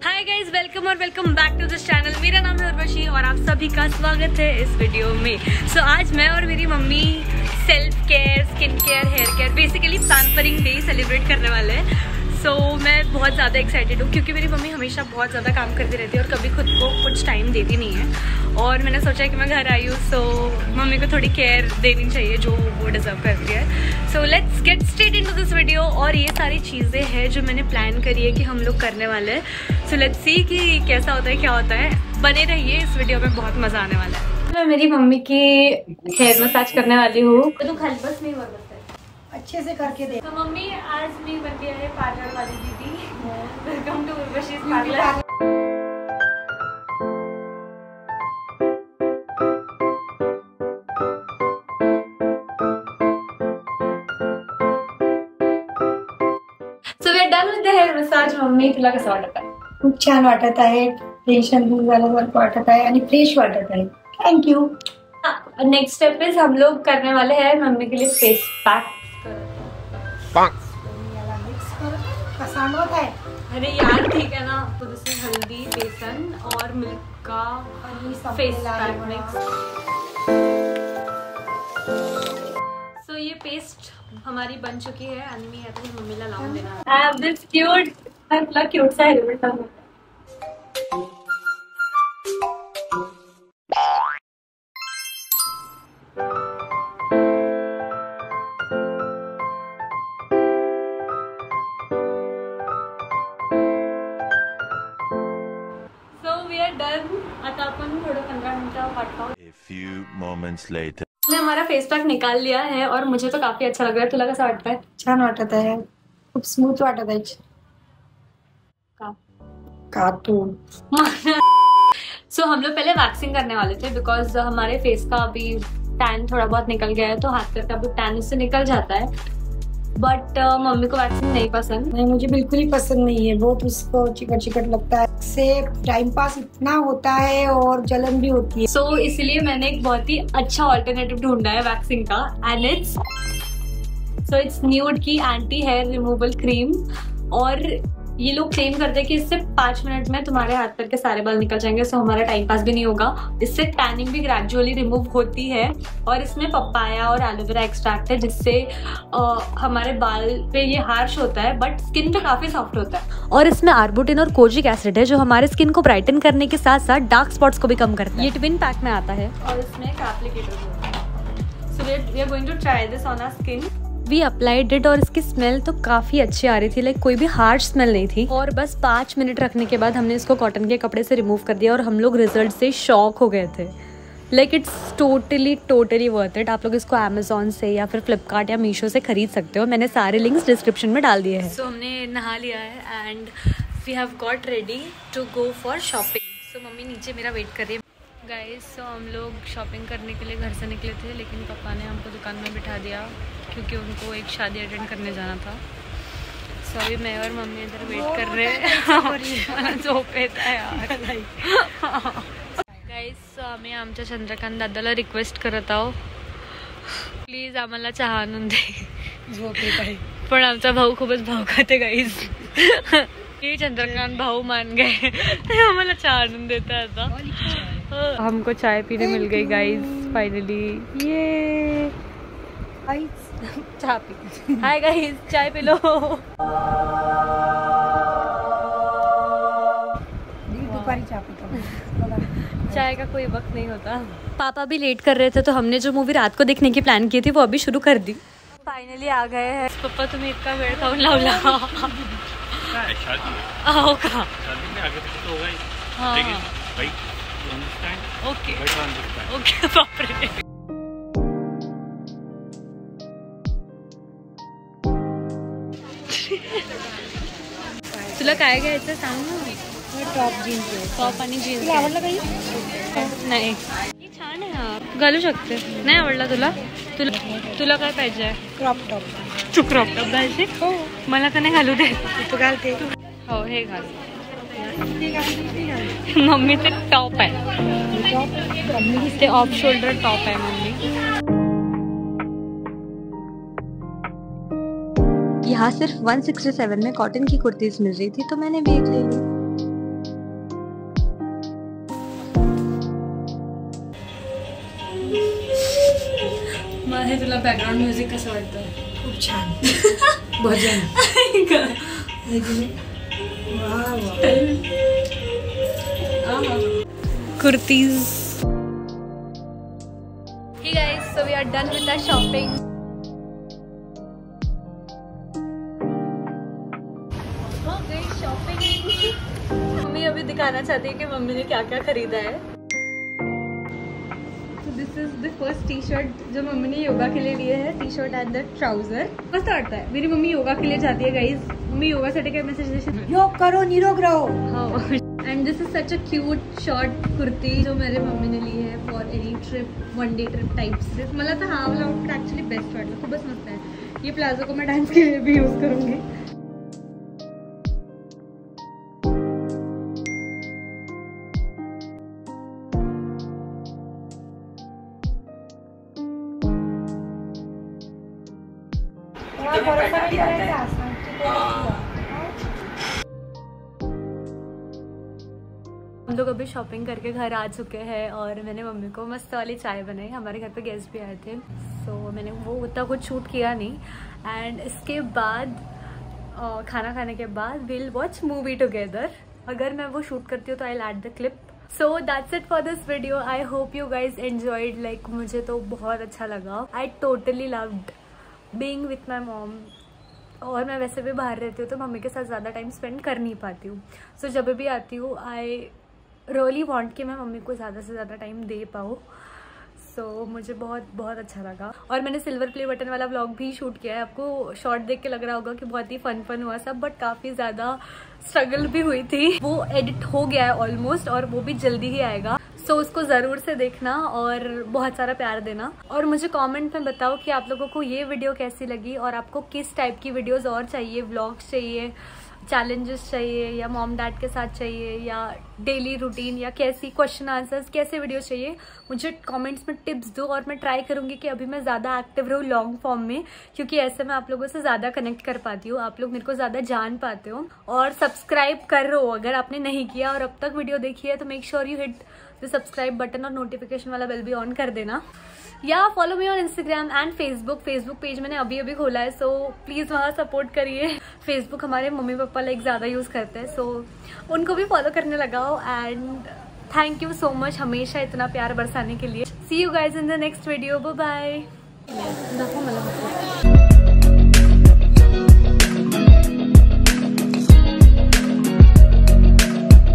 हाय guys, welcome और welcome back to this channel. मेरा नाम है उर्वशी और आप सभी का स्वागत है इस वीडियो में। आज मैं और मेरी mummy self care, skin care, hair care, basically pampering day celebrate करने वाले हैं। मैं बहुत ज़्यादा एक्साइटेड हूँ क्योंकि मेरी मम्मी हमेशा बहुत ज़्यादा काम करती रहती है और कभी खुद को कुछ टाइम देती नहीं है। और मैंने सोचा कि मैं घर आई हूँ सो मम्मी को थोड़ी केयर देनी चाहिए जो वो डिज़र्व करती है। So let's get straight into this video. और ये सारी चीज़ें हैं जो मैंने प्लान करी है कि हम लोग करने वाले हैं। सो लेट्स सी कि कैसा होता है, क्या होता है। बने रहिए, इस वीडियो में बहुत मज़ा आने वाला है। मैं मेरी मम्मी की हेयर मसाज करने वाली हूँ। तो खाली बस नहीं हुआ, अच्छे से करके दे। तो मम्मी आज मैं बन गया है पार्लर वाली दीदी। Welcome to Urvashi's parlour. So we are done with the hair massage. Mummy तुला कसं वाटत आहे? खूप छान वाटत आहे. टेन्शन दूर झाल्यासारखं वाटत आहे आणि फ्रेश वाटत आहे. थँक्यू. नेक्स्ट स्टेप इज हम लोग करने वाले हैं मम्मी के लिए फेस पैक। याला मिक्स कर का सांडवत आहे. अरे यार ठीक है ना। तो जैसे हल्दी, बेसन और मिल्क का फेस पैक मिक्स। सो ये पेस्ट हमारी बन चुकी है। अन्मी है तो मम्मी ला लाऊं देना। आई हैव दिस क्यूट सा हेलमेट। आता आपण थोडं 15 मिनिटं वाट. A few moments later. हमने हमारा फेस पैक निकाल लिया है और मुझे तो काफी अच्छा लग रहा है। तुला कैसा वाटता है? छान वाटत आहे. खूप स्मूथ वाटत आहे. का तो सो हम लोग पहले वैक्सिंग करने वाले थे बिकॉज हमारे फेस का अभी टैन थोड़ा बहुत निकल गया है। तो हाथ पैर का भी टैन उससे निकल जाता है। बट मम्मी को वैक्सिंग नहीं पसंद। नहीं, मुझे बिल्कुल ही पसंद नहीं है. बहुत उसको चिकट चिकट लगता है. से टाइम पास इतना होता है और जलन भी होती है. सो इसलिए मैंने एक बहुत ही अच्छा ऑल्टरनेटिव ढूंढा है वैक्सिंग का एंड इट्स न्यूड की एंटी हेयर रिमूवल क्रीम। और ये लोग क्लेम करते हैं कि इससे 5 मिनट में तुम्हारे हाथ पैर के सारे बाल निकल जाएंगे। सो हमारा टाइम पास भी नहीं होगा। इससे टैनिंग भी ग्रेजुअली रिमूव होती है। और इसमें पपाया और एलोवेरा एक्सट्रैक्ट है जिससे हमारे बाल पे ये हार्श होता है बट स्किन पे काफी सॉफ्ट होता है। और इसमें आर्बुटिन और कोजिक एसिड है जो हमारे स्किन को ब्राइटन करने के साथ साथ डार्क स्पॉट्स को भी कम करता है। ये ट्विन पैक में आता है और इसमें एक एप्लीकेटर होता है। So we are going to try this on our skin. We applied it और इसकी स्मेल तो काफ़ी अच्छी आ रही थी। लाइक कोई भी हार्श स्मेल नहीं थी। और बस 5 मिनट रखने के बाद हमने इसको कॉटन के कपड़े से रिमूव कर दिया और हम लोग रिजल्ट से शॉक हो गए थे। Like it's totally worth it. आप लोग इसको अमेजोन से या फिर फ्लिपकार्ट या मीशो से खरीद सकते हो। मैंने सारे लिंक्स डिस्क्रिप्शन में डाल दिए हैं। सो हमने नहा लिया है and we have got ready to go for shopping. So mummy नीचे मेरा वेट कर रही है। गाइस सो हम लोग शॉपिंग करने के लिए घर से निकले थे लेकिन पापा ने हमको दुकान में बिठा दिया क्योंकि उनको एक शादी अटेंड करने जाना था। सो अभी मैं और मम्मी इधर वेट कर रहे हैं। झोपेत आहे यार. गाइस आम्ही आमच्या चंद्रकांत दादाला रिक्वेस्ट करत आहोत प्लीज आम्हाला चहा आणून दे. झोपेत आहे. पण आमचा भाऊ खूपच भावकात आहे गाइस. ये चंद्रकांत भाऊ मान गए आम्हाला चहा आणून देता आता. हमको चाय पीने मिल गई गाइस फाइनली. ये चाय पी. हाय गाइस, चाय पी लो. दुपारी चाय पीता. चाय का कोई वक्त नहीं होता. पापा भी लेट कर रहे थे तो हमने जो मूवी रात को देखने की प्लान की थी वो अभी शुरू कर दी. फाइनली आ गए हैं. पप्पा तुम्ही इतका वेळ खाऊन लावला. हो का? हाँ. Okay okay. बापरे. तुला काय घ्यायचं सांग ना. Top jeans. टॉप आणि जीन्स. आवडलं काही? नाही. हे छान आहे हा. घालू शकते. नाही आवडला तुला? तुला काय पाहिजे? Crop top. तू क्रॉप टॉप घालते? हो. मला तर नाही घालू दे. तू घालते? हो हे घाल. मम्मी ते टॉप आहे. ते ऑफ शोल्डर टॉप आहे मम्मी. यहाँ सिर्फ 167 में कॉटन की कुर्तीज मिल रही थी तो मैंने भी एक ले ली। आणि तुला बॅकग्राऊंड म्युझिक कसं वाटतं? खूप छान. भजन. Kurtis. Hey guys, so we are done with our shopping. हो गई शॉपिंग. मम्मी अभी दिखाना चाहती है कि मम्मी ने क्या क्या खरीदा है. This is the first T shirt जो मम्मी ने योगा के लिए लिए है. T shirt and the trouser मस्त वाटता है. मेरी मम्मी योगा के लिए जाती है गाइज. मम्मी योगासाठी काय मेसेज देशील? योग करो निरोग रहो. हाँ. And this is such a cute short kurti जो मेरे मम्मी ने ली है for any trip, one day trip types. मला तर हा वाला आउटफिट ॲक्च्युली बेस्ट वाटला. खूपच मस्त आहे. ये प्लाझो को मैं डांस के लिए भी यूज करूँगी. हम लोग अभी शॉपिंग करके घर आ चुके हैं और मैंने मम्मी को मस्त वाली चाय बनाई. हमारे घर पे गेस्ट भी आए थे, सो मैंने वो उतना कुछ शूट किया नहीं. एंड इसके बाद खाना खाने के बाद विल वॉच मूवी टुगेदर. अगर मैं वो शूट करती हूँ तो I add the clip. So that's it for this video. I hope you guys enjoyed. Like मुझे तो बहुत अच्छा लगा. I totally loved being with my mom. और मैं वैसे भी बाहर रहती हूँ तो मम्मी के साथ ज़्यादा टाइम स्पेंड कर नहीं पाती हूँ. सो जब भी आती हूँ आई रियली वांट कि मैं मम्मी को ज़्यादा से ज़्यादा टाइम दे पाऊँ. सो मुझे बहुत बहुत अच्छा लगा. और मैंने सिल्वर प्ले बटन वाला व्लॉग भी शूट किया है. आपको शॉर्ट देख के लग रहा होगा कि बहुत ही फन हुआ सब, बट काफ़ी ज़्यादा स्ट्रगल भी हुई थी. वो एडिट हो गया है ऑलमोस्ट और वो भी जल्दी ही आएगा. सो उसको ज़रूर से देखना और बहुत सारा प्यार देना. और मुझे कमेंट में बताओ कि आप लोगों को ये वीडियो कैसी लगी और आपको किस टाइप की वीडियोस और चाहिए. व्लॉग्स चाहिए, चैलेंजेस चाहिए, या मॉम डैड के साथ चाहिए, या डेली रूटीन, या कैसी क्वेश्चन आंसर्स, कैसे वीडियो चाहिए. मुझे कमेंट्स में टिप्स दो और मैं ट्राई करूँगी कि अभी मैं ज़्यादा एक्टिव रहूँ लॉन्ग फॉर्म में, क्योंकि ऐसे मैं आप लोगों से ज़्यादा कनेक्ट कर पाती हूँ. आप लोग मेरे को ज़्यादा जान पाते हो. और सब्सक्राइब कर रहे हो अगर आपने नहीं किया और अब तक वीडियो देखी है तो make sure you hit the subscribe button और नोटिफिकेशन वाला बेल भी ऑन कर देना. या follow me on Instagram and Facebook page मैंने अभी खोला है, सो प्लीज़ वहाँ सपोर्ट करिए. फेसबुक हमारे मम्मी पापा लाइक ज़्यादा यूज़ करते हैं, सो उनको भी फॉलो करने लगाओ. And thank you so much हमेशा इतना प्यार बरसाने के लिए. See you guys in the next video. Bye bye.